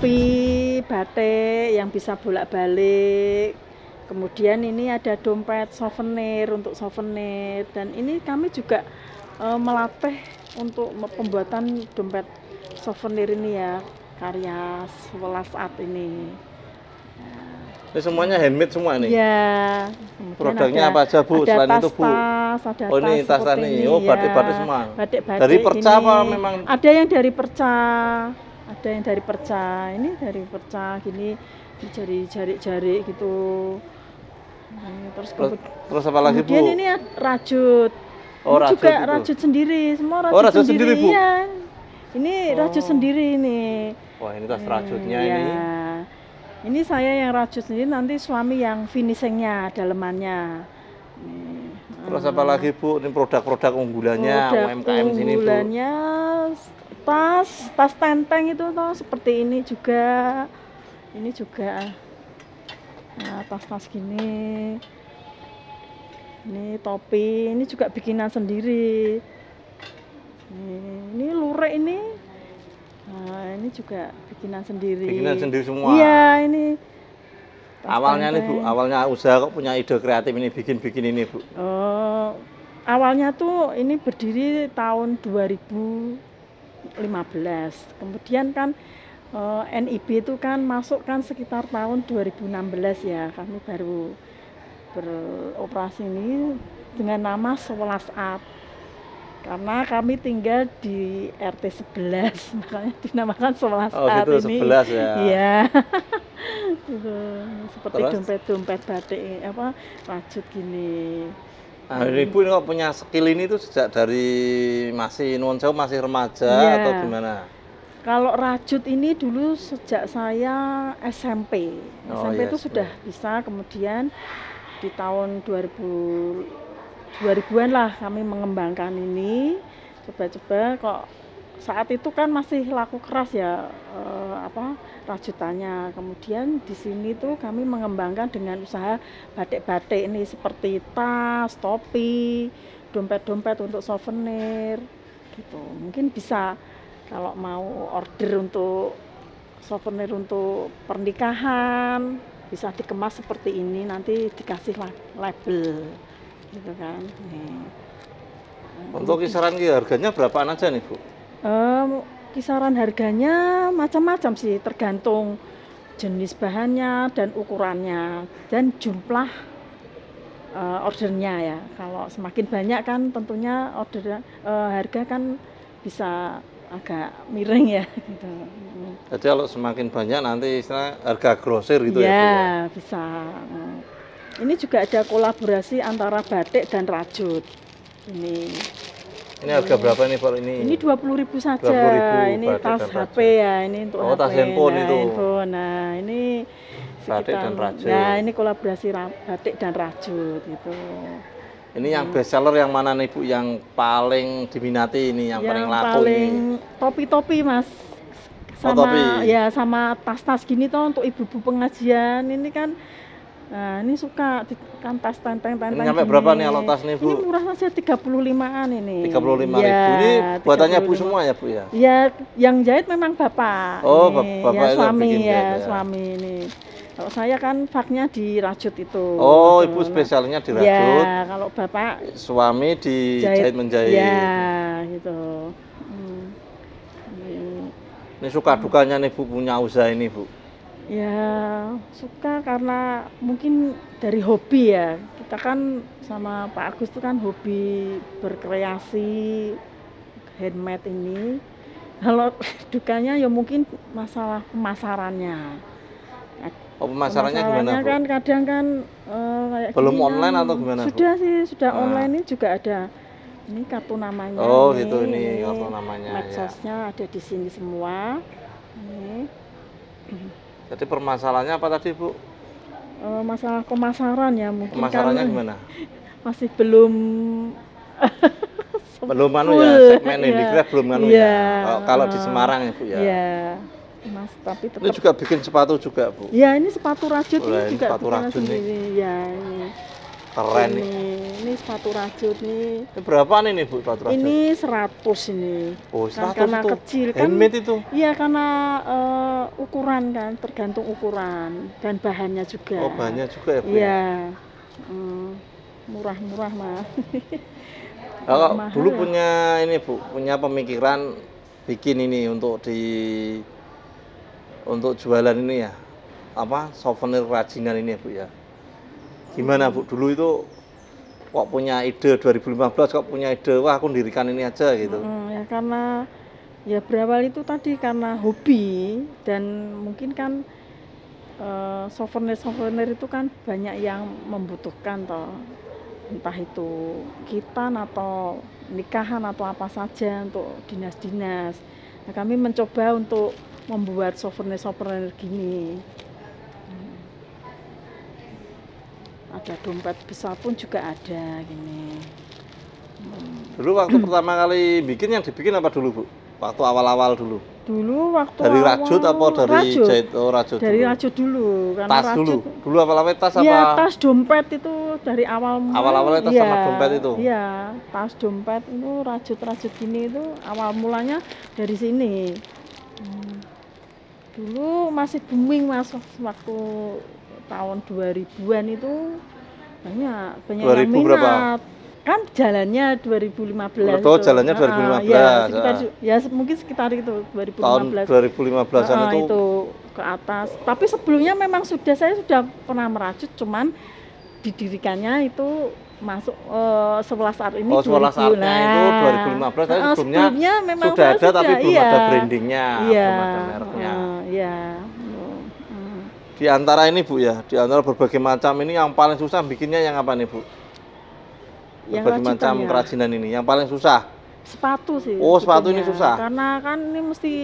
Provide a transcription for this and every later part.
topi batik yang bisa bolak-balik. Kemudian ini ada dompet souvenir untuk souvenir, dan ini kami juga melatih untuk pembuatan dompet souvenir ini ya, karya Sewelas Art ini. Ini semuanya handmade semua ini? Ya. Produknya apa aja Bu? Selain itu Bu? Ada oh ini tas ini, oh batik-batik semua? Batik-batik dari perca ini, apa memang? Ada yang dari perca, ada yang dari perca, ini dari perca gini, jari-jari gitu. Terus apa lagi Bu? Kemudian ini rajut. Oh, ini rajut juga itu. rajut sendiri, semua rajut, rajut sendiri Bu? Iya. Ini rajut sendiri ini. Wah ini tas rajutnya ya. ini. Ini saya yang rajut sendiri, nanti suami yang finishingnya, dalemannya. Terus apa lagi Bu? Ini produk-produk unggulannya UMKM sini Bu? Unggulannya tas tenteng itu toh, seperti ini juga. Ini juga. Nah, tas-tas gini. Ini topi, ini juga bikinan sendiri. Ini lurik ini. Nah, ini juga bikinan sendiri. Bikinan sendiri semua? Iya, ini. Awalnya nih Bu, awalnya usaha kok punya ide kreatif ini, bikin ini Bu? Awalnya tuh ini berdiri tahun 2015. Kemudian kan NIB itu kan masuk kan sekitar tahun 2016 ya. Kami baru beroperasi ini dengan nama Sewelas Art. Karena kami tinggal di RT 11, makanya dinamakan Sewelas Art gitu, ini. 11 ya. Iya. Gitu. Seperti Terus? dompet-dompet batik rajut gini. Nah, Ibu ini kok punya skill ini tuh sejak dari masih nuwun sewu, masih remaja atau gimana? Kalau rajut ini dulu sejak saya SMP. SMP itu sudah bisa, kemudian di tahun 2000-an lah kami mengembangkan ini, coba-coba kok saat itu kan masih laku keras ya rajutannya. Kemudian di sini tuh kami mengembangkan dengan usaha batik-batik ini seperti tas, topi, dompet-dompet untuk souvenir gitu. Mungkin bisa kalau mau order untuk souvenir untuk pernikahan bisa dikemas seperti ini, nanti dikasih label gitu kan. Untuk kisaran harganya berapaan aja nih Bu? Kisaran harganya macam-macam sih, tergantung jenis bahannya dan ukurannya dan jumlah ordernya ya. Kalau semakin banyak kan tentunya harga kan bisa agak miring ya gitu. Jadi kalau semakin banyak nanti istilah harga grosir gitu ya? Ya Bisa. Ini juga ada kolaborasi antara batik dan rajut. Ini harga berapa nih Pak ini? Ini 20.000 saja. 20.000, ini tas HP ya, ini untuk tas handphone itu. Nah, ini batik dan rajut. Nah, ini kolaborasi batik dan rajut gitu. Ini yang best seller yang mana nih Bu? Yang paling diminati ini, yang paling laku ini? Topi-topi Mas. Sama topi. Ya, sama tas-tas gini toh untuk ibu-ibu pengajian. Ini kan nah, ini suka kan tas tenteng-tenteng. Ini sampai berapa nih kalau tas nih Bu? Ini murah saja 35-an ini. 35.000. Ini buatannya Bu semua ya Bu ya? Ya, yang jahit memang Bapak. Oh, Bapak ya, suami bikin ya, ya. suami ini. Kalau saya kan faknya di rajut itu. Oh, gitu. Ibu spesialnya di rajut. Ya, kalau Bapak suami di jahit menjahit. Ya, gitu. Ini suka dukanya nih Bu punya usaha ini Bu? Ya, suka karena mungkin dari hobi ya. Kita kan sama Pak Agus itu kan hobi berkreasi handmade ini. Kalau dukanya ya mungkin masalah pemasarannya. Oh, pemasarannya gimana Bu? Kan kadang kan kayak belum online atau gimana Bu? Sudah sih, sudah online ini juga ada. Ini kartu namanya. Oh, gitu ini kartu namanya. Medsosnya ada di sini semua. Ini. Jadi permasalahannya apa tadi Bu? Masalah pemasaran ya mungkin. Pemasarannya gimana? Masih belum belum ya segmen handicraft belum ya. Kalau di Semarang ya Bu ya. Iya. Mas, tapi tetap. Ini juga bikin sepatu juga Bu? Ya, ini sepatu rajut ini juga sepatu rajut sendiri. Ya, ini. Keren ini ini sepatu rajut nih. Ini berapaan ini Bu sepatu rajut? Ini 100 ini. Oh, Kan 100 karena itu. kecil kan. Handmade itu. Iya, karena ukuran kan, tergantung ukuran dan bahannya juga. Oh, bahannya juga ya Bu? Iya. Murah-murah mah. Kalau Mahal dulu ya. punya ini Bu, punya pemikiran bikin ini untuk jualan ini ya, apa souvenir kerajinan ini ya Bu ya. Gimana Bu, dulu itu kok punya ide 2015 kok punya ide, wah aku dirikan ini aja gitu. Ya karena ya berawal itu tadi karena hobi dan mungkin kan souvenir itu kan banyak yang membutuhkan toh. Entah itu khitan atau nikahan atau apa saja untuk dinas-dinas. Nah, kami mencoba untuk membuat souvenir gini. Ada dompet besar pun juga ada gini. Dulu waktu pertama kali bikin yang dibikin apa dulu Bu? Waktu awal-awal dulu. Dulu waktu Dari rajut apa dari rajut. jahit? Oh, rajut Dari dulu. rajut dulu. Karena Tas rajut, dulu. Dulu awal-awal tas ya, apa? tas dompet itu dari awal mulai. Awal-awalnya tas sama dompet itu? Iya, tas dompet itu rajut-rajut gini itu awal mulanya dari sini. Dulu masih booming Mas, waktu tahun 2000-an itu banyak 2000 yang minat. berapa? Kan jalannya 2015. Oh, jalannya 2015. Ya, mungkin sekitar itu 2015. Tahun 2015-an itu ke atas. Tapi sebelumnya memang saya sudah pernah merajut, cuman didirikannya itu masuk 11 saat ini. Oh, 11 saatnya itu 2015. Tapi sebelumnya memang sudah ada tapi belum ada brandingnya, iya, belum ada mereknya. Iya. Di antara ini Bu ya, di antara berbagai macam ini yang paling susah bikinnya yang apa nih Bu? Yang Berbagai macam kerajinan ini, yang paling susah? Sepatu sih. Oh, sepatu ini susah? Karena kan ini mesti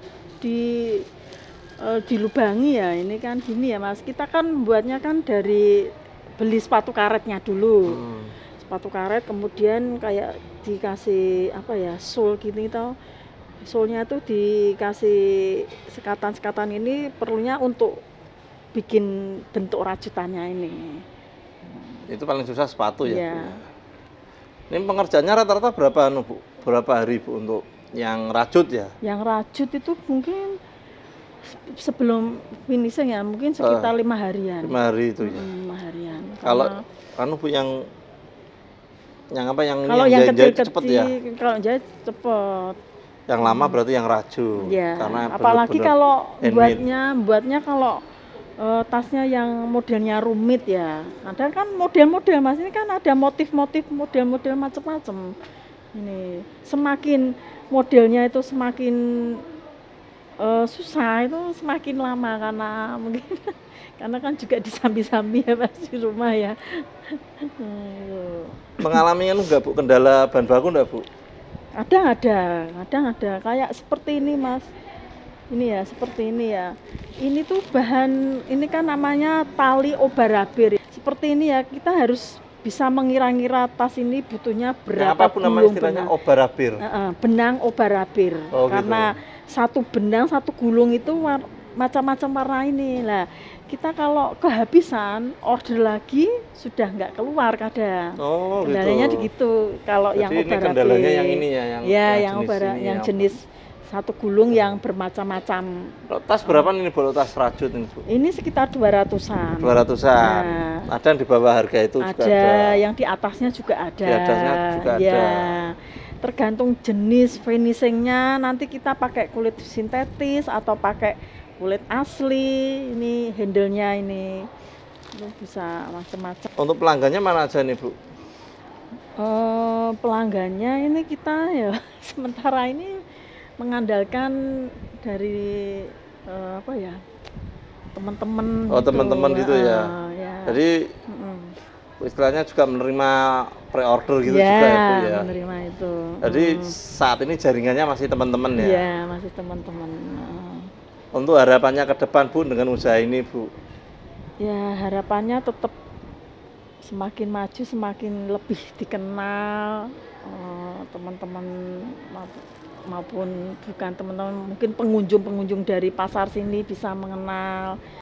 dilubangi ya, ini kan gini ya Mas. Kita kan buatnya kan dari beli sepatu karetnya dulu. Sepatu karet kemudian kayak dikasih apa ya, sole gini tau. Solnya tuh dikasih sekatan-sekatan ini perlunya untuk bikin bentuk rajutannya ini. Itu paling susah sepatu ya? Iya. Bu? Ini pengerjaannya rata-rata berapa Bu? Berapa hari Bu untuk yang rajut ya? Yang rajut itu mungkin sebelum finishing ya, mungkin sekitar 5 harian. 5 hari itu ya. 5 harian. Kalau Bu yang apa yang kalau ini yang jahit cepet ya? Kalau jahit cepet. Yang lama berarti yang rajut. Ya. Karena Apalagi kalau handmade. buatnya kalau tasnya yang modelnya rumit ya. Ada kan model-model Mas, ini kan ada motif-motif model-model macam-macam. Ini semakin modelnya itu semakin susah itu semakin lama karena mungkin karena kan juga disambi-sambi ya Mas di rumah ya. Mengalami enggak Bu kendala bahan baku enggak Bu? Kadang ada kayak seperti ini Mas. Ini ya seperti ini ya. Ini tuh bahan ini kan namanya tali obarabir. Seperti ini ya, kita harus bisa mengira-ngira tas ini butuhnya berapa apa pun namanya istilahnya obarabir. Benang obarabir. Oh, karena gitu. satu benang satu gulung itu macam-macam warna ini. Lah, kita kalau kehabisan order lagi sudah nggak keluar kadang. Oh, kendalanya gitu. gitu. Kalau yang ini obarabir. Kendalanya yang ini ya, yang jenis satu gulung yang bermacam-macam. Tas berapa ini Bu tas rajut ini Bu? Ini sekitar 200-an. 200-an. Ada yang di bawah harga itu juga ada. Yang di atasnya juga ada. Di atasnya juga ada. Tergantung jenis finishingnya. Nanti kita pakai kulit sintetis atau pakai kulit asli. Ini handle-nya ini. Itu bisa macam-macam. Untuk pelanggannya mana aja nih Bu? Pelanggannya ini kita ya sementara ini mengandalkan dari apa ya, teman-teman. Oh, teman-teman gitu ya. Ya. Jadi istilahnya juga menerima pre-order gitu juga ya Bu ya. Menerima itu. Jadi saat ini jaringannya masih teman-teman ya. Iya, masih teman-teman. Untuk harapannya ke depan Bu dengan usaha ini Bu? Ya harapannya tetap semakin maju, semakin lebih dikenal teman-teman maupun bukan teman-teman, mungkin pengunjung dari pasar sini bisa mengenal